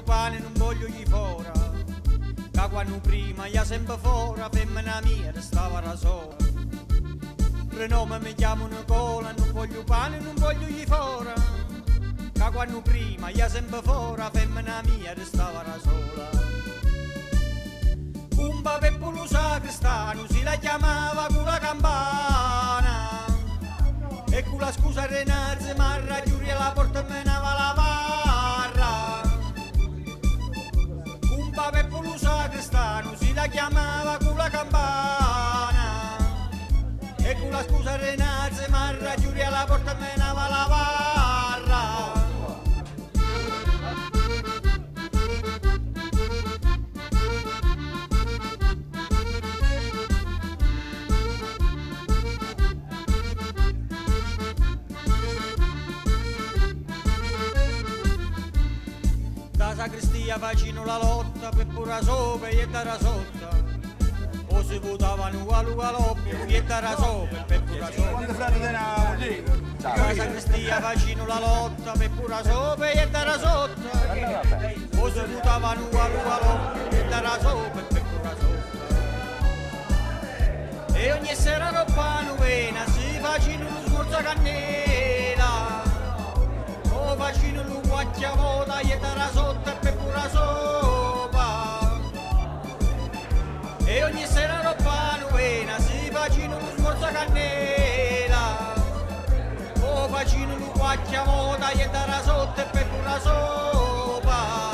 pane non voglio gli fora, che quando prima io sempre fora, femmina mia restava da sola. Prenome mi chiamano cola, non voglio pane, non voglio gli fora, che quando prima io sempre fora, femmina mia restava da sola. Un Peppolo Sagrestano si la chiamava con la campana, e con la scusa Renazzi marra chiude la porta e menava la barra. Un Peppolo Sagrestano si la chiamava con la campana, e con la scusa Renazzi marra chiude la porta e menava la barra. Da sacrestia facino la lotta per pura sopra e da sotta, o si votavano a Lugaloppi e da sopra per pura sopra. Quando frate denaro, Da sacrestia facino la lotta per pura sopra e da sotta, o si votavano a Lugaloppi e da sopra per pura sopra. E ogni sera roba novena si facino lo smorza cannella, o facino lo quacchia vola e da sotto e per pura sopa. E ogni sera roba novena si facino lo smorza cannella, o facino lo quacchia vola e da sotto e per pura sopa.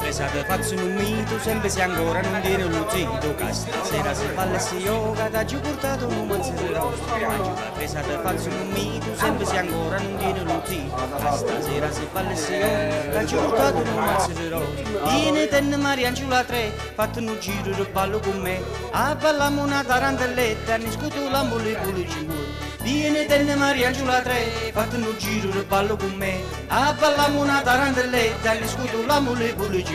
presa te faccio un mito, sempre se ancora non tiene lo zito, che stasera se ballessi yoga, t'ha giù portato un mazzo di rosto. La presa te faccio un mito, sempre se ancora non tiene lo zito, che stasera se ballessi yoga, t'ha giù portato un mazzo di rosto. Vieni tenne Mariangela 3, fatto un giro di ballo con me, a ballammo una tarantelletta, ne scuto l'ambole pulici. Vieni tenne Mariangela 3, fatto un giro di ballo con me, a ballammo una tarantelletta, ne scuto l'ambole pulici.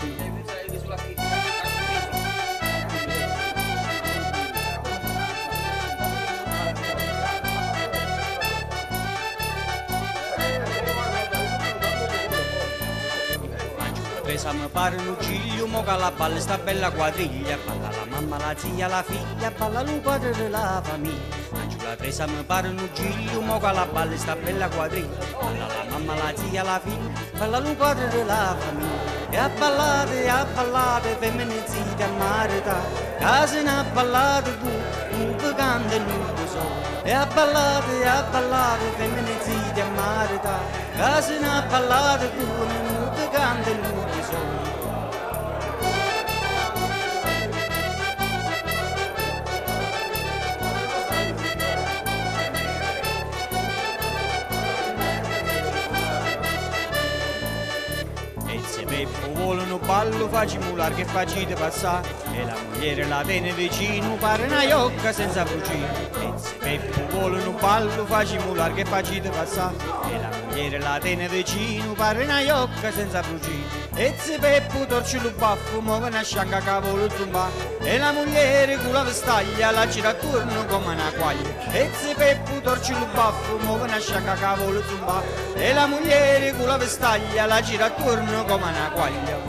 Presa mi pare un giglio, mo che la balla sta bella quadriglia, balla la mamma, la zia, la figlia, balla lo padre della famiglia. La presa mi pare un giglio, mo che la balla sta bella quadriglia, balla la mamma, la zia, la figlia, balla lo padre della famiglia. E a ballate, femmine zitte a marità, case ne ballate pure, un po' canta e non lo so. E a ballate, femmine zitte a marità, case ne ballate pure, un po' canta e non lo so. Se Peppo vuole un ballo facciamo largo e facite passare, e la moglie la tiene vicino, pare una iocca senza fucile. E se Peppo vuole un ballo facciamo largo e facite passare, e la moglie la tiene vicino, pare una iocca senza fucile. E se Peppo torce lo baffo, muove una scianca cavolo zumba, e la moglie con la vestaglia la gira attorno come una quaglia. E se Peppo torce lo baffo, muove una scianca cavolo zumba, e la moglie con la vestaglia la gira attorno come una quaglia.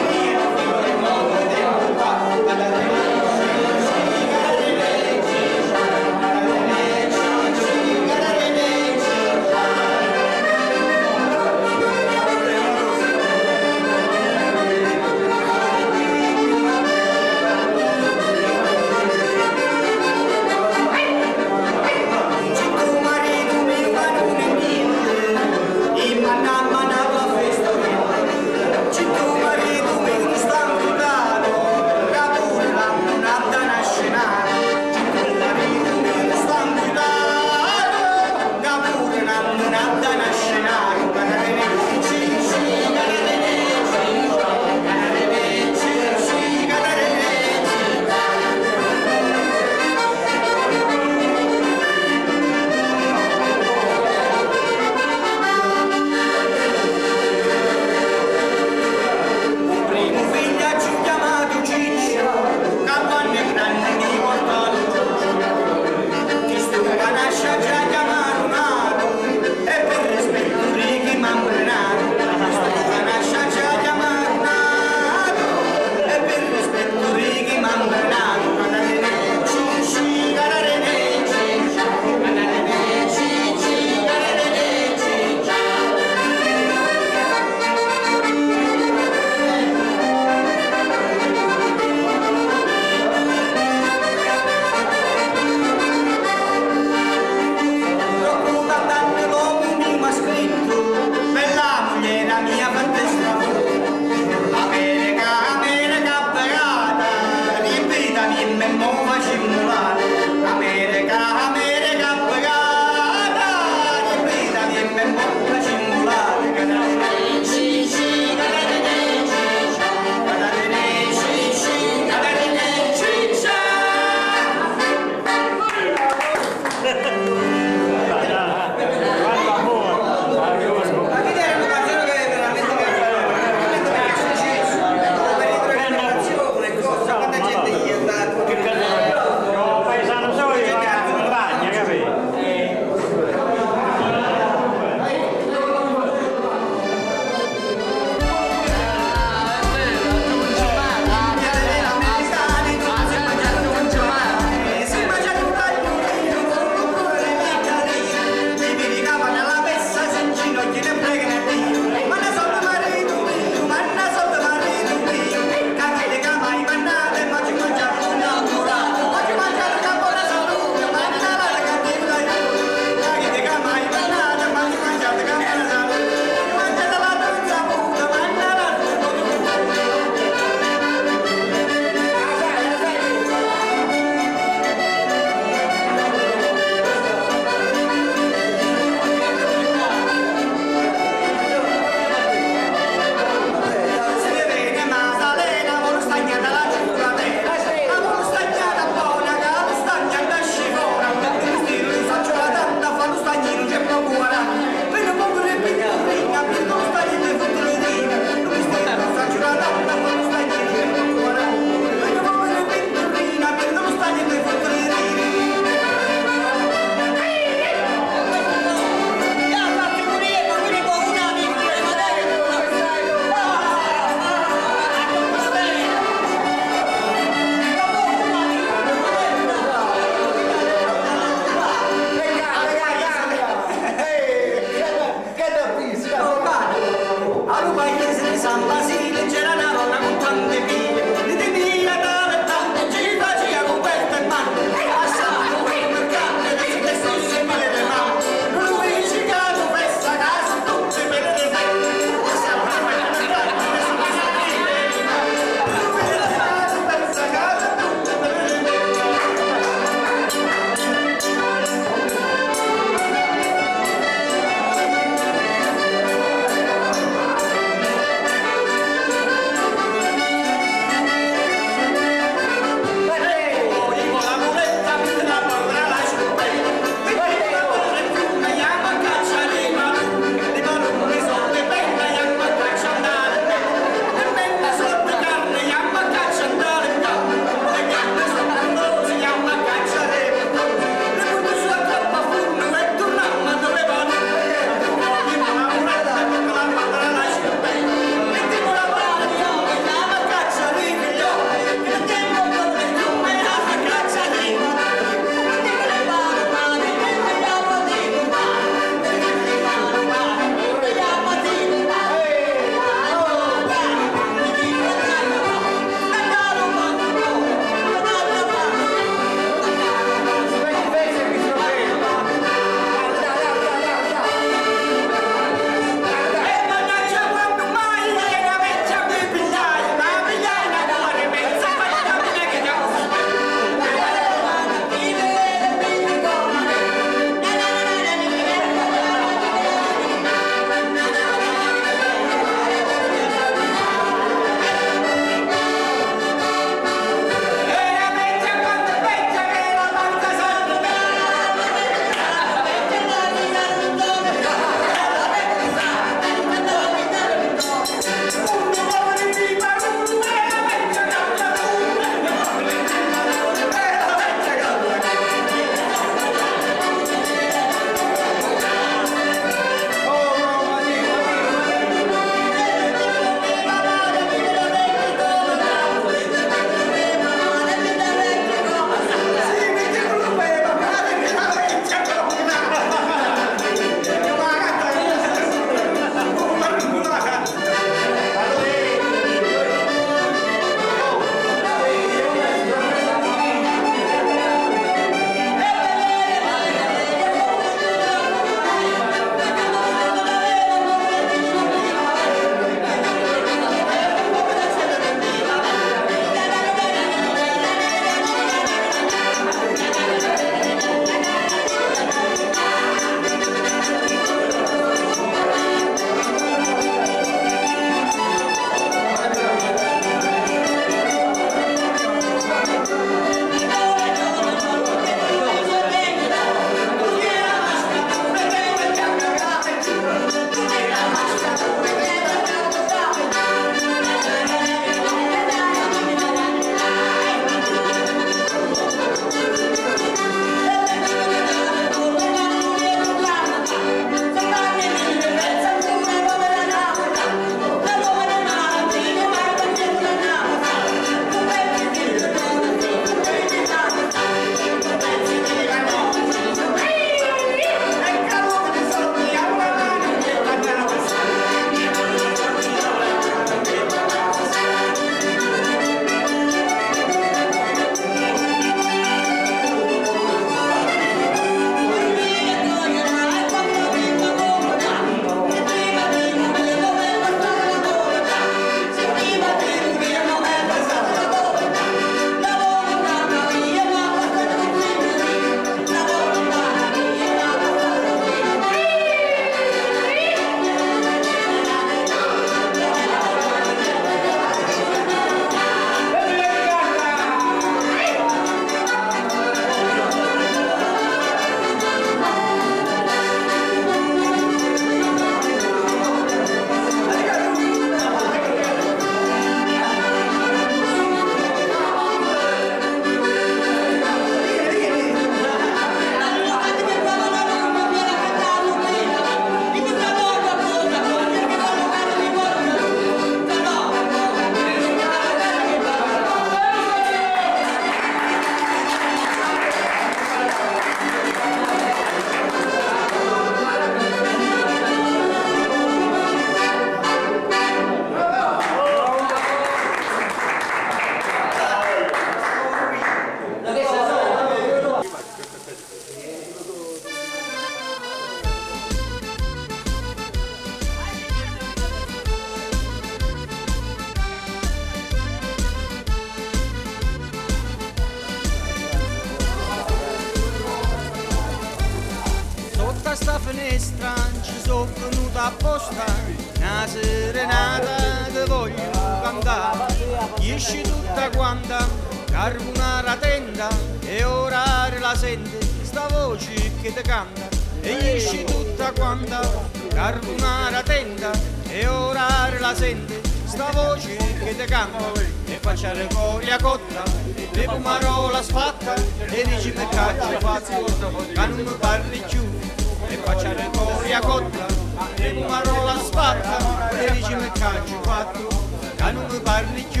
sta finestra ci sono venuta apposta, una serenata che voglio cantare. Esci tutta quanta, carbonara tenda, e ora la sente, sta voce che ti canta. E esci tutta quanta, carbonara tenda, e ora la sente, sta voce che ti canta. E faccia le coglia cotta, le pumarola sfatta, e dici me caccio fatto, che non mi parli più. E faccia le coglia cotta, le pumarola sfatta, e dici me caccio fatto, che non mi parli più.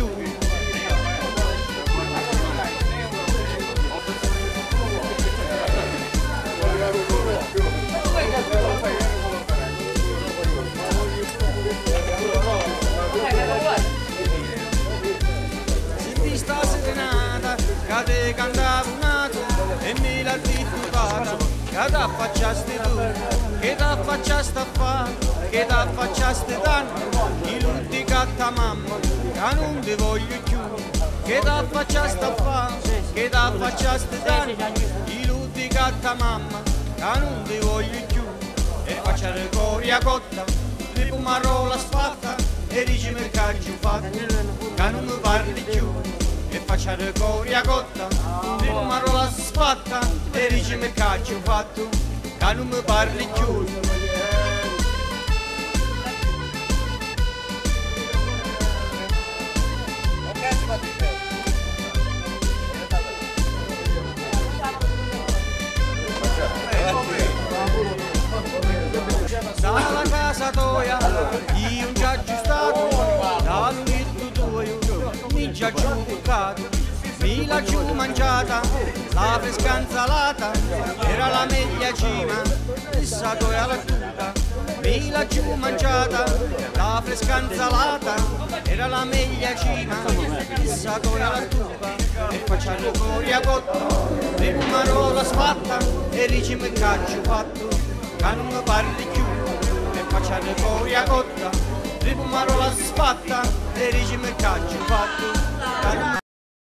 Sta serenata che te cantavo nato e me l'ha rifiutata, che t'affacciasti tu, che t'affacciasti a fare, che t'affacciasti tanto, i lutti catta mamma, che non ti voglio più, che t'affacciasti a fare, che t'affacciasti tanto, i lutti catta mamma, che non ti voglio più. E faccia le coria cotta, le pumarola sfatta, e dici me caccio fatto, che non mi parli più. E faccia le coria cotta, le pumarola sfatta, e dici me caccio fatto, che non mi parli più. Dalla casa tua, io non ci ho aggiustato, dall'unito tuo, mi ci ho bucato, mi l'ha giù mangiata, la fresca insalata, era la meglio cima, essa tua la tuta, mi l'ha giù mangiata, la fresca insalata, era la meglio cima, essa tua la tuta, e facciamo coria cotta, le pumarola sfatta, e dici me caccio fatto, che non mi parli più. Faccia le coria cotta, le pumarola sfatta, e dici me caccio fatto.